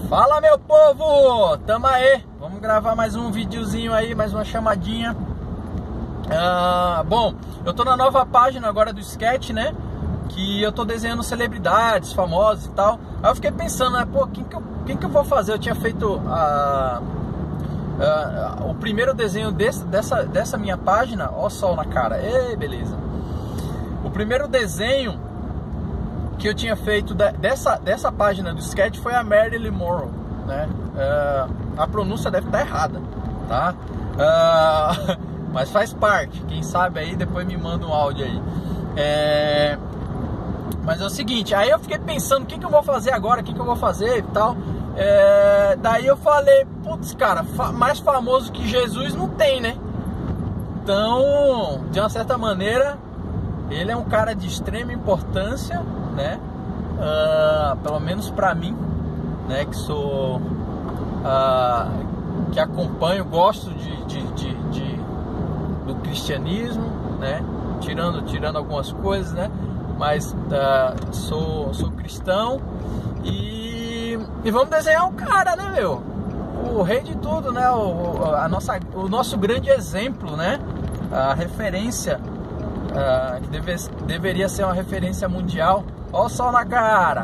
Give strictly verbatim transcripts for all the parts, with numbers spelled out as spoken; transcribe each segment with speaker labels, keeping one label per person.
Speaker 1: Fala, meu povo, tamo aí, vamos gravar mais um videozinho aí, mais uma chamadinha. ah, Bom, eu tô na nova página agora do Sketch, né? Que eu tô desenhando celebridades, famosos e tal. Aí eu fiquei pensando, né, pô, quem que eu, quem que eu vou fazer? Eu tinha feito a, a, o primeiro desenho desse, dessa, dessa minha página. Ó o sol na cara, ei, beleza. O primeiro desenho que eu tinha feito de, dessa, dessa página do Sketch foi a Marilyn Monroe, né? Uh, a pronúncia deve estar errada, tá? Uh, mas faz parte, quem sabe aí depois me manda um áudio aí. É, mas é o seguinte, aí eu fiquei pensando o que, que eu vou fazer agora, o que, que eu vou fazer e tal. É, daí eu falei, putz, cara, fa mais famoso que Jesus não tem, né? Então, de uma certa maneira, ele é um cara de extrema importância, né? Uh, pelo menos pra mim, né? Que sou, uh, que acompanho, gosto de, de, de, de do cristianismo, né? Tirando, tirando algumas coisas, né? Mas uh, sou, sou cristão e, e vamos desenhar um cara, né, meu? O rei de tudo, né? O, a nossa, o nosso grande exemplo, né? A referência. Uh, que deve, deveria ser uma referência mundial. Olha o sol na cara.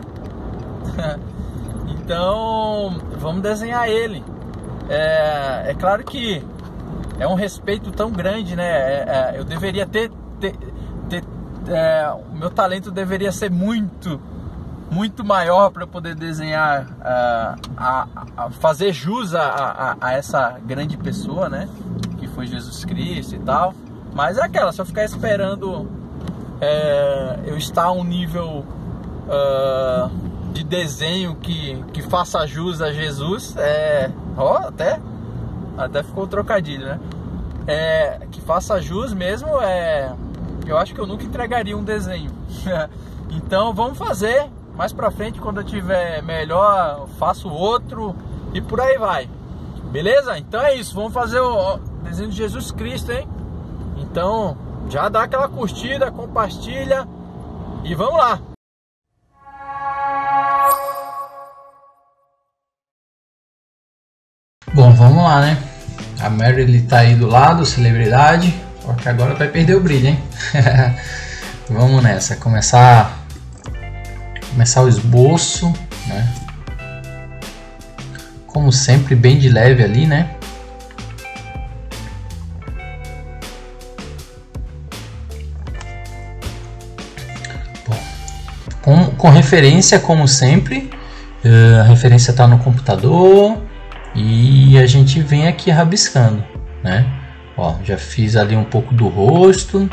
Speaker 1: Então vamos desenhar ele. É, é claro que é um respeito tão grande, né? É, é, eu deveria ter, ter, ter é, o meu talento deveria ser muito muito maior para eu poder desenhar, uh, a, a fazer jus a, a, a essa grande pessoa, né? Que foi Jesus Cristo e tal. Mas é aquela, se eu ficar esperando é, eu estar a um nível uh, de desenho que, que faça jus a Jesus, é, ó, até, até ficou um trocadilho, né? É, que faça jus mesmo, é, eu acho que eu nunca entregaria um desenho. Então vamos fazer, mais pra frente, quando eu tiver melhor, eu faço outro e por aí vai. Beleza? Então é isso, vamos fazer o desenho de Jesus Cristo, hein? Então, já dá aquela curtida, compartilha e vamos lá!
Speaker 2: Bom, vamos lá, né? A Marilyn tá aí do lado, celebridade, só que agora vai perder o brilho, hein? Vamos nessa, começar, começar o esboço, né? Como sempre, bem de leve ali, né? Com, com referência, como sempre, uh, a referência está no computador e a gente vem aqui rabiscando, né? Ó, já fiz ali um pouco do rosto,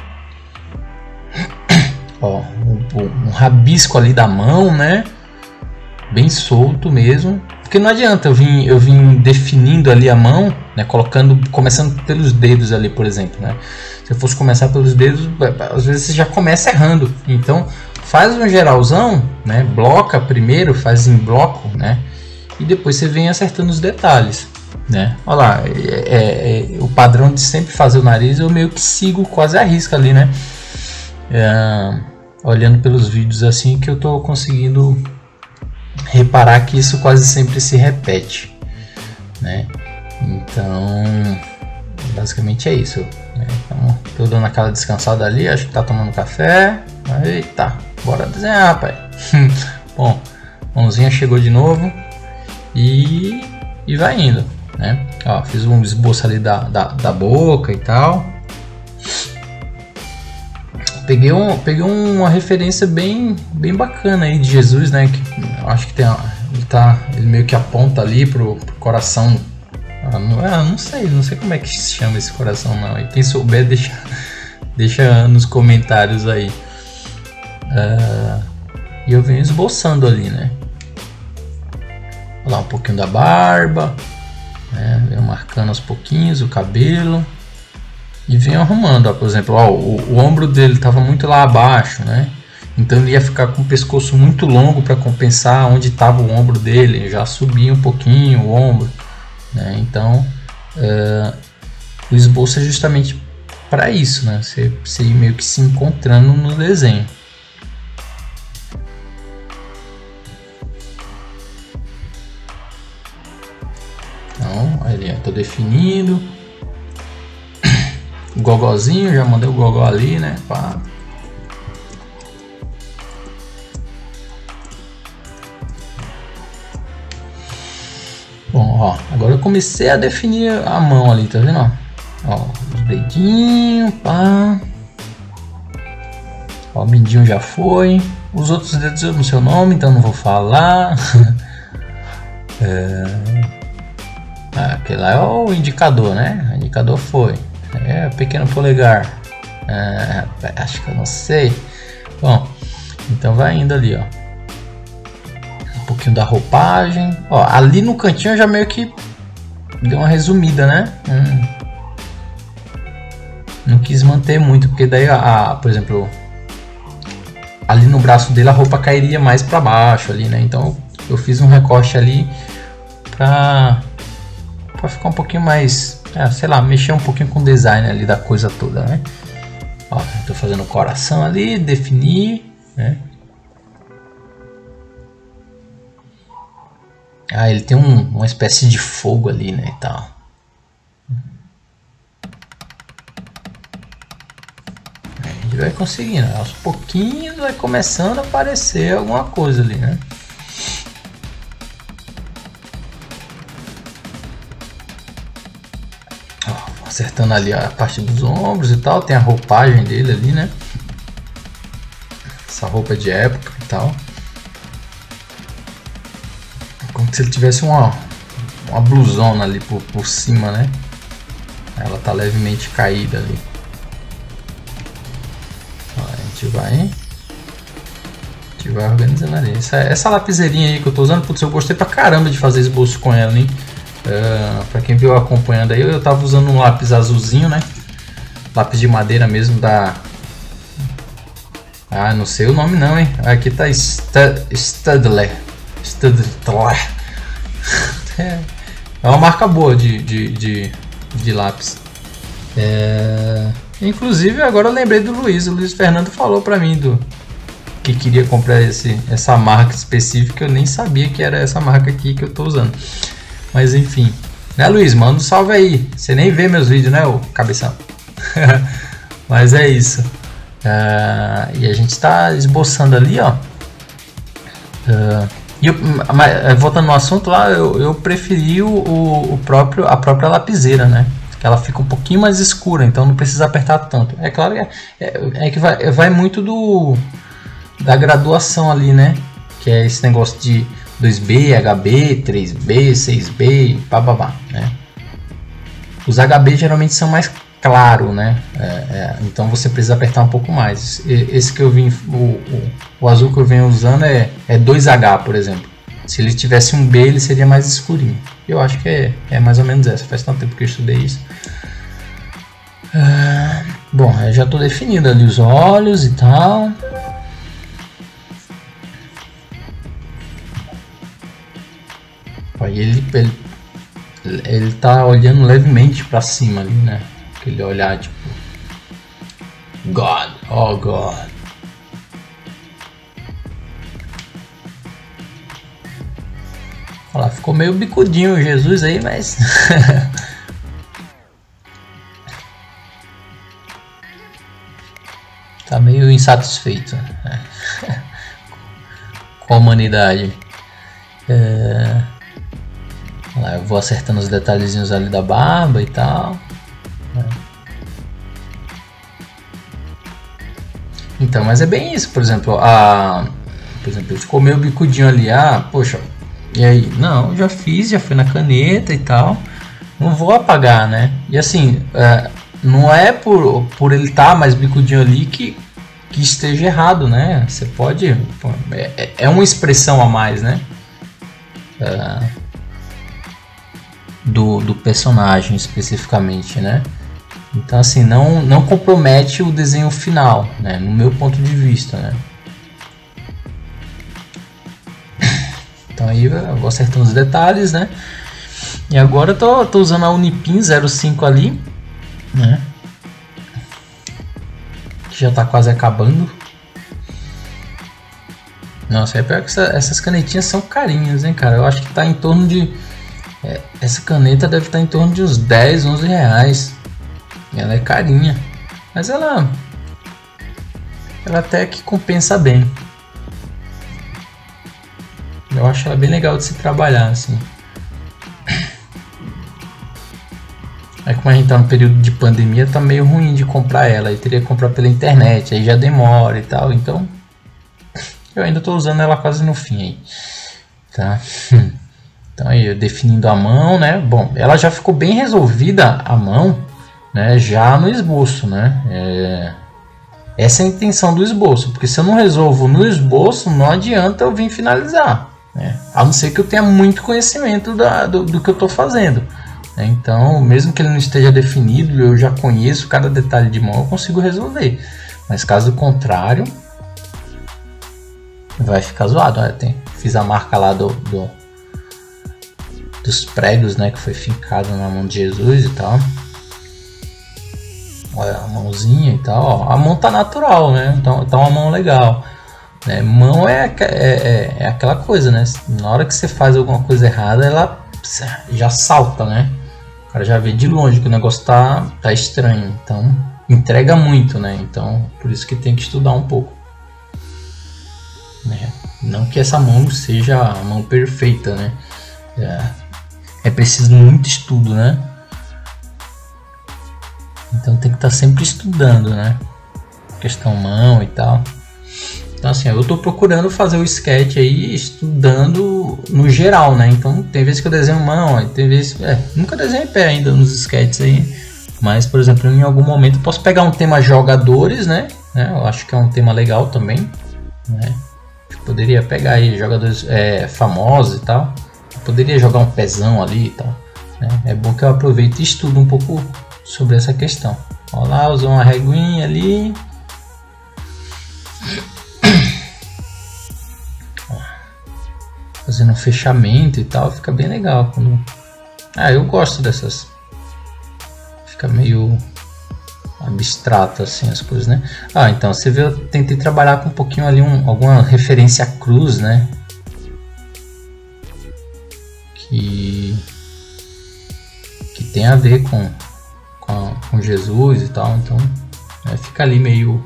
Speaker 2: ó, um, um rabisco ali da mão, né? Bem solto mesmo, porque não adianta eu vim, eu vim definindo ali a mão, né? Colocando, começando pelos dedos ali, por exemplo, né? Se eu fosse começar pelos dedos, às vezes você já começa errando, então faz um geralzão, né? Bloca primeiro, faz em bloco, né? E depois você vem acertando os detalhes, né? Olha lá, é, é, é, o padrão de sempre fazer o nariz eu meio que sigo quase a risca ali, né? É, olhando pelos vídeos assim que eu tô conseguindo reparar que isso quase sempre se repete, né? Então, basicamente é isso, né? Então, tô dando aquela descansada ali, acho que tá tomando café. Eita, bora desenhar, rapaz. Bom, mãozinha chegou de novo e, e vai indo, né? Ó, fiz um esboço ali da, da, da boca e tal. Peguei, um, peguei uma referência bem, bem bacana aí de Jesus, né? Que acho que tem, ele, tá, ele meio que aponta ali pro, pro coração. Ah, não, ah, não sei, não sei como é que se chama esse coração não. E quem souber deixa, deixa nos comentários aí. Uh, e eu venho esboçando ali, né? Olha lá, um pouquinho da barba, né? Venho marcando aos pouquinhos o cabelo e venho arrumando, ó, por exemplo, ó, o, o ombro dele estava muito lá abaixo, né? Então ele ia ficar com o pescoço muito longo para compensar onde estava o ombro dele. Eu já subi um pouquinho o ombro, né? Então uh, o esboço é justamente para isso, né? Você, você ir meio que se encontrando no desenho. Ali, ó, tô definindo. Gogozinho, já mandei o gogó ali, né? Pá. Bom, ó, agora eu comecei a definir a mão ali, tá vendo? Ó, ó os dedinhos, pá. Ó, o mindinho já foi. Os outros dedos eu não sei o nome, então não vou falar. é... ah, aquele lá é o indicador, né? O indicador foi. É, pequeno polegar. É, acho que eu não sei. Bom, então vai indo ali, ó. Um pouquinho da roupagem. Ó, ali no cantinho eu já meio que deu uma resumida, né? Hum. Não quis manter muito, porque daí, a, a, por exemplo, ali no braço dele a roupa cairia mais para baixo ali, né? Então eu fiz um recorte ali pra, pra ficar um pouquinho mais, é, sei lá, mexer um pouquinho com o design ali da coisa toda, né? Ó, tô fazendo o coração ali, definir, né? Ah, ele tem um, uma espécie de fogo ali, né, e tal. A gente vai conseguindo, aos pouquinhos vai começando a aparecer alguma coisa ali, né? Ó, acertando ali a parte dos ombros e tal, tem a roupagem dele ali, né? Essa roupa de época e tal. Como se ele tivesse uma, uma blusona ali por, por cima, né? Ela tá levemente caída ali. Ó, a gente vai, a gente vai organizando ali. Essa, essa lapiseirinha aí que eu tô usando, putz, eu gostei pra caramba de fazer esboço com ela, hein? Uh, pra quem viu acompanhando aí, eu tava usando um lápis azulzinho, né? Lápis de madeira mesmo da... Ah, não sei o nome não, hein? Aqui tá Staedtler. É uma marca boa de, de, de, de lápis. É... Inclusive agora eu lembrei do Luiz. O Luiz Fernando falou pra mim do que queria comprar esse, essa marca específica. Eu nem sabia que era essa marca aqui que eu tô usando. Mas enfim, né, Luiz? Manda um salve aí. Você nem vê meus vídeos, né, ô cabeção? Mas é isso. Uh, e a gente está esboçando ali, ó. Uh, e eu, mas, voltando no assunto lá, eu, eu preferi o, o próprio, a própria lapiseira, né? Que ela fica um pouquinho mais escura, então não precisa apertar tanto. É claro que, é, é, é que vai, vai muito do da graduação ali, né? Que é esse negócio de dois B, H B, três B, seis B, bababá, né? Os H B geralmente são mais claro, né? É, é, então você precisa apertar um pouco mais. Esse que eu vim, o, o, o azul que eu venho usando é, é dois H, por exemplo. Se ele tivesse um B, ele seria mais escurinho. Eu acho que é, é mais ou menos essa. Faz tanto tempo que eu estudei isso. Ah, bom, eu já estou definindo ali os olhos e tal. Aí ele, ele, ele tá olhando levemente para cima ali, né? Aquele olhar tipo God, oh God. Olha lá, ficou meio bicudinho o Jesus aí, mas tá meio insatisfeito, né? Com a humanidade. É... Olha lá, eu vou acertando os detalhezinhos ali da barba e tal. Então, mas é bem isso, por exemplo, a, por exemplo, ficou meio bicudinho ali, ah, poxa, e aí? Não, já fiz, já fui na caneta e tal, não vou apagar, né? E assim, é, não é por, por ele estar tá mais bicudinho ali que, que esteja errado, né? Você pode, é, é uma expressão a mais, né? É, do, do personagem especificamente, né? Então assim, não, não compromete o desenho final, né? No meu ponto de vista, né? Então aí eu vou acertando os detalhes, né? E agora eu tô, tô usando a Unipin zero cinco ali, né? Que já tá quase acabando. Nossa, é pior que essa, essas canetinhas são carinhas, hein, cara? Eu acho que tá em torno de É, essa caneta deve estar em torno de uns dez, onze reais. Ela é carinha, mas ela, ela até que compensa bem. Eu acho ela bem legal de se trabalhar assim. Aí como a gente tá no período de pandemia, tá meio ruim de comprar ela. Aí teria que comprar pela internet, aí já demora e tal. Então eu ainda tô usando ela quase no fim aí, tá? Então aí eu definindo a mão, né? Bom, ela já ficou bem resolvida a mão, né? Já no esboço, né? É... Essa é a intenção do esboço, porque se eu não resolvo no esboço, não adianta eu vir finalizar, né? A não ser que eu tenha muito conhecimento da, do, do que eu tô fazendo. Então, mesmo que ele não esteja definido, eu já conheço cada detalhe de mão, eu consigo resolver. Mas caso contrário, vai ficar zoado. Olha, tem, fiz a marca lá do, do, dos pregos, né, que foi fincado na mão de Jesus e tal. Olha a mãozinha e tal. Ó, a mão tá natural, né? Então tá uma mão legal. Né? Mão é, é, é, é aquela coisa, né? Na hora que você faz alguma coisa errada, ela já salta, né? O cara já vê de longe que o negócio tá, tá estranho. Então, entrega muito, né? Então, por isso que tem que estudar um pouco. Né? Não que essa mão seja a mão perfeita, né? É, é preciso muito estudo, né? Então tem que estar sempre estudando, né? Questão mão e tal. Então assim, eu tô procurando fazer o sketch aí estudando no geral, né? Então tem vezes que eu desenho mão, tem vezes... É, nunca desenhei pé ainda nos sketches aí. Mas, por exemplo, em algum momento eu posso pegar um tema jogadores, né? né? Eu acho que é um tema legal também, né? Eu poderia pegar aí jogadores é, famosos e tal. Eu poderia jogar um pezão ali e tal, né? É bom que eu aproveite e estudo um pouco sobre essa questão. Olha lá, usou uma reguinha ali. Fazendo um fechamento e tal, fica bem legal. Quando... Ah, eu gosto dessas. Fica meio abstrato assim as coisas, né? Ah, então você vê, eu tentei trabalhar com um pouquinho ali, um, alguma referência à cruz, né? Que, que tem a ver com, com, com Jesus e tal, então é, fica ali meio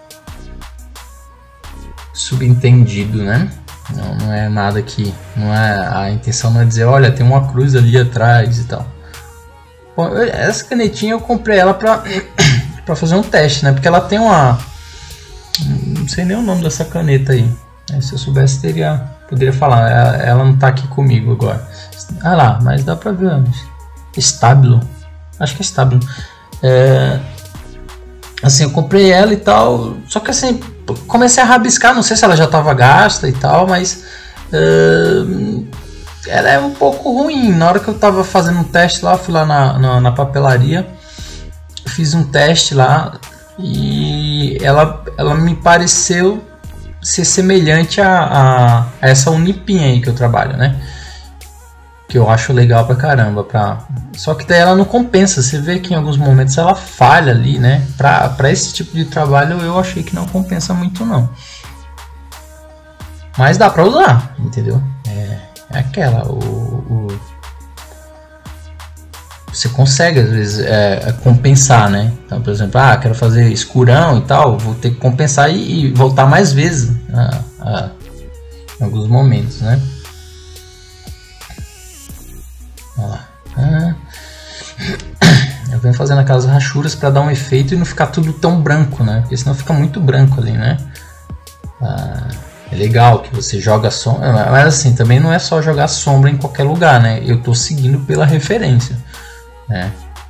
Speaker 2: subentendido, né? Não, não é nada que... Não é, a intenção não é dizer, olha, tem uma cruz ali atrás e tal. Bom, eu, essa canetinha eu comprei ela pra, pra fazer um teste, né? Porque ela tem uma... Não sei nem o nome dessa caneta aí. Se eu soubesse, teria, poderia falar. Ela, ela não tá aqui comigo agora. Ah lá, mas dá pra ver. Estábulo. Acho que é estábulo. É... Assim, eu comprei ela e tal. Só que assim... Comecei a rabiscar, não sei se ela já estava gasta e tal, mas uh, ela é um pouco ruim. Na hora que eu estava fazendo um teste lá, fui lá na, na, na papelaria, fiz um teste lá e ela, ela me pareceu ser semelhante a, a, a essa Unipin aí que eu trabalho, né? Que eu acho legal pra caramba. Pra... Só que daí ela não compensa. Você vê que em alguns momentos ela falha ali, né? Pra, pra esse tipo de trabalho eu achei que não compensa muito não. Mas dá pra usar, entendeu? É, é aquela. O, o... Você consegue às vezes é, é compensar, né? Então, por exemplo, ah, quero fazer escurão e tal. Vou ter que compensar e, e voltar mais vezes a, a, em alguns momentos, né? Olha lá. Ah. Eu venho fazendo aquelas rachuras para dar um efeito e não ficar tudo tão branco, né? Porque senão fica muito branco ali, né? Ah, é legal que você joga sombra, mas assim, também não é só jogar sombra em qualquer lugar, né? Eu estou seguindo pela referência, né?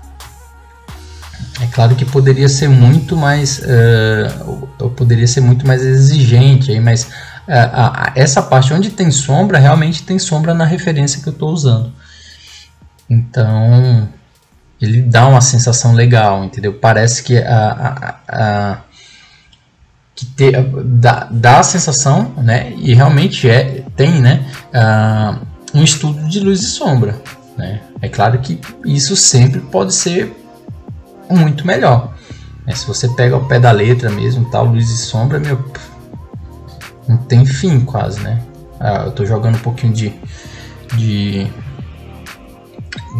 Speaker 2: É claro que poderia ser muito mais, uh, eu poderia ser muito mais exigente aí, mas uh, a, a, essa parte onde tem sombra, realmente tem sombra na referência que eu estou usando. Então, ele dá uma sensação legal, entendeu? Parece que a, a, a que te, dá, dá a sensação, né? E realmente é, tem, né? Uh, um estudo de luz e sombra, né? É claro que isso sempre pode ser muito melhor, né? Se você pega o pé da letra mesmo, tal, luz e sombra, meu, não tem fim quase, né? Ah, eu tô jogando um pouquinho de, de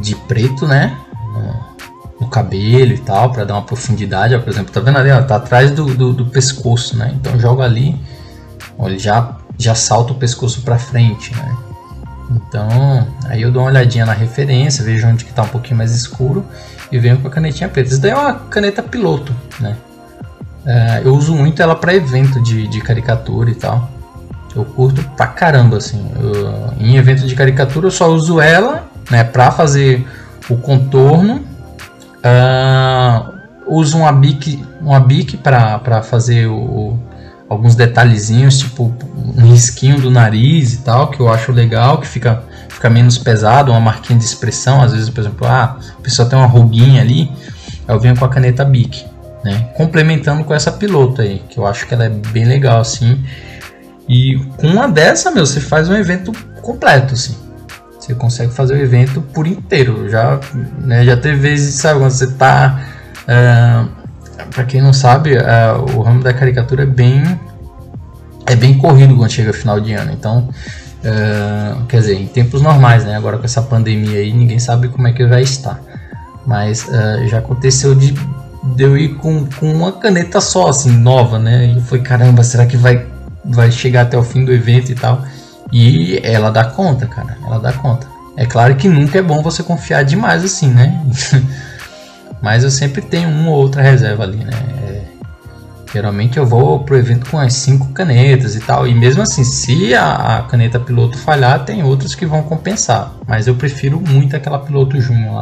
Speaker 2: de preto, né? No, no cabelo e tal, para dar uma profundidade. Ó, por exemplo, tá vendo ali? Ó, tá atrás do, do, do pescoço, né? Então joga ali, ó, ele já, já salta o pescoço para frente, né? Então aí eu dou uma olhadinha na referência, vejo onde que tá um pouquinho mais escuro e venho com a canetinha preta. Isso daí é uma caneta piloto, né? É, eu uso muito ela para evento de, de caricatura e tal. Eu curto pra caramba, assim. Eu, em evento de caricatura eu só uso ela, né, para fazer o contorno. Uh, uso uma bic, uma bic para fazer o, alguns detalhezinhos, tipo um risquinho do nariz e tal, que eu acho legal, que fica, fica menos pesado, uma marquinha de expressão. Às vezes, por exemplo, ah, a pessoa tem uma ruguinha ali, eu venho com a caneta bic, né, complementando com essa piloto aí, que eu acho que ela é bem legal, assim. E com uma dessa, meu, você faz um evento completo, assim. Você consegue fazer o evento por inteiro. Já, né, já teve vezes, sabe, quando você tá... Uh, pra quem não sabe, uh, o ramo da caricatura é bem... É bem corrido quando chega final de ano. Então, uh, quer dizer, em tempos normais, né? Agora com essa pandemia aí, ninguém sabe como é que vai estar. Mas uh, já aconteceu de, de eu ir com, com uma caneta só, assim, nova, né? E foi, caramba, será que vai, vai chegar até o fim do evento e tal? E ela dá conta, cara, ela dá conta. É claro que nunca é bom você confiar demais assim, né? Mas eu sempre tenho uma ou outra reserva ali, né? É, geralmente eu vou pro evento com as cinco canetas e tal. E mesmo assim, se a, a caneta piloto falhar, tem outras que vão compensar. Mas eu prefiro muito aquela piloto Júnior lá.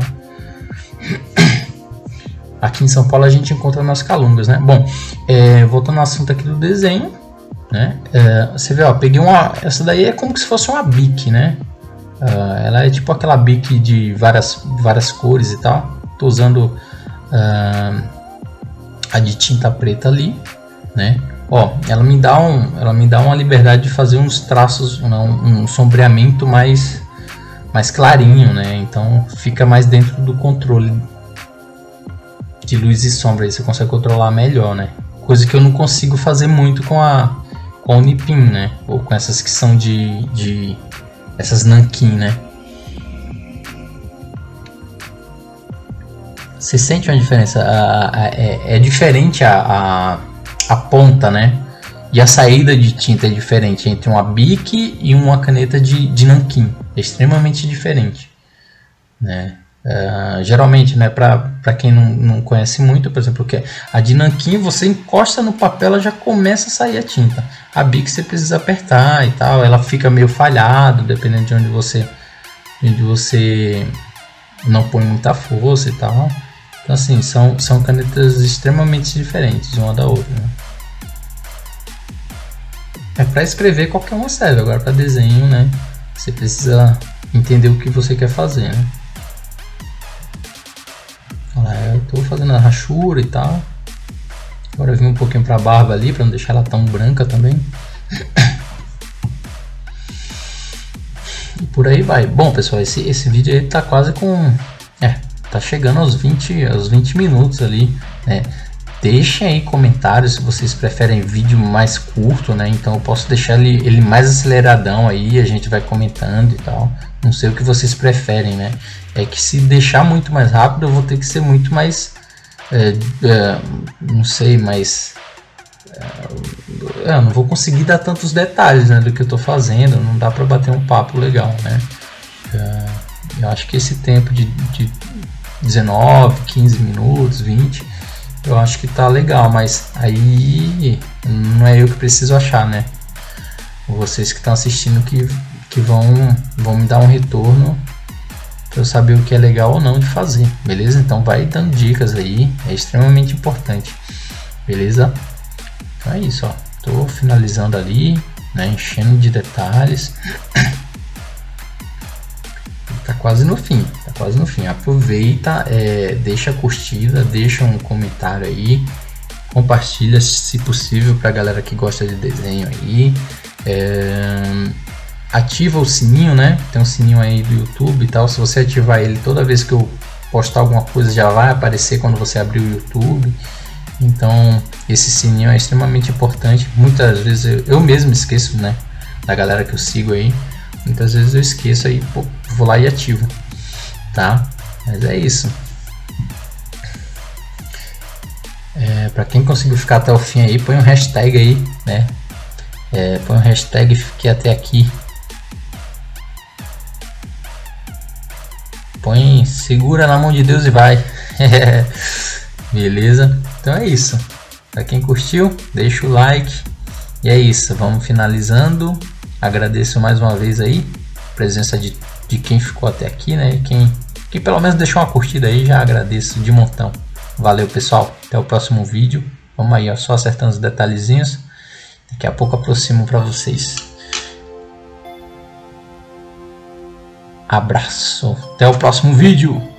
Speaker 2: Aqui em São Paulo a gente encontra nas Calungas, né? Bom, é, voltando ao assunto aqui do desenho, né? É, você vê, ó, peguei uma. Essa daí é como se fosse uma bic, né? Uh, ela é tipo aquela bic de várias, várias cores e tal. Tô usando uh, a de tinta preta ali, né? Ó, ela me dá um, ela me dá uma liberdade de fazer uns traços, um, um sombreamento mais, mais clarinho, né? Então fica mais dentro do controle de luz e sombra. Aí você consegue controlar melhor, né? Coisa que eu não consigo fazer muito com a com o Nipim, né? Ou com essas que são de, de essas nanquim, né? Você sente uma diferença? A, a, é, é diferente a, a, a ponta, né? E a saída de tinta é diferente entre uma bic e uma caneta de, de nanquim. É extremamente diferente, né? Uh, geralmente, né, para quem não, não conhece muito, por exemplo, que a de nanquim, você encosta no papel, ela já começa a sair a tinta. A bic você precisa apertar e tal, ela fica meio falhado, dependendo de onde você, onde você não põe muita força e tal. Então assim, são, são canetas extremamente diferentes uma da outra, né? É para escrever qualquer uma serve, agora para desenho, né, você precisa entender o que você quer fazer, né? Eu estou fazendo a rachura e tal. Agora eu vim um pouquinho para a barba ali, para não deixar ela tão branca também. E por aí vai. Bom, pessoal, esse, esse vídeo aí tá quase com... É, tá chegando aos vinte, aos vinte minutos ali, né? Deixem aí comentários se vocês preferem vídeo mais curto, né? Então eu posso deixar ele, ele mais aceleradão aí, a gente vai comentando e tal. Não sei o que vocês preferem, né? É que se deixar muito mais rápido, eu vou ter que ser muito mais... É, é, não sei, mas... É, eu não vou conseguir dar tantos detalhes, né, do que eu tô fazendo. Não dá para bater um papo legal, né? É, eu acho que esse tempo de, de dezenove, quinze minutos, vinte... eu acho que tá legal, mas aí não é eu que preciso achar, né? Vocês que estão assistindo que, que vão, vão me dar um retorno para eu saber o que é legal ou não de fazer, beleza? Então vai dando dicas aí, é extremamente importante, beleza? Então é isso, ó. Tô finalizando ali, né? Enchendo de detalhes. Tá quase no fim, tá quase no fim. Aproveita, é, deixa a curtida, deixa um comentário aí, compartilha se possível pra galera que gosta de desenho aí. É, ativa o sininho, né? Tem um sininho aí do YouTube e tal. Se você ativar ele, toda vez que eu postar alguma coisa já vai aparecer quando você abrir o YouTube. Então esse sininho é extremamente importante. Muitas vezes eu, eu mesmo esqueço, né? Da galera que eu sigo aí. Muitas vezes eu esqueço aí, pô, vou lá e ativo. tá? Mas é isso. É, para quem conseguiu ficar até o fim aí, põe um hashtag aí, né? É, põe um hashtag fiquei até aqui. Põe segura na mão de Deus e vai. Beleza? Então é isso. Para quem curtiu, deixa o like. E é isso, vamos finalizando. Agradeço mais uma vez aí a presença de, de quem ficou até aqui, né? Quem, quem pelo menos deixou uma curtida aí, já agradeço de montão. Valeu, pessoal. Até o próximo vídeo. Vamos aí, ó, só acertando os detalhezinhos. Daqui a pouco aproximo para vocês. Abraço. Até o próximo vídeo.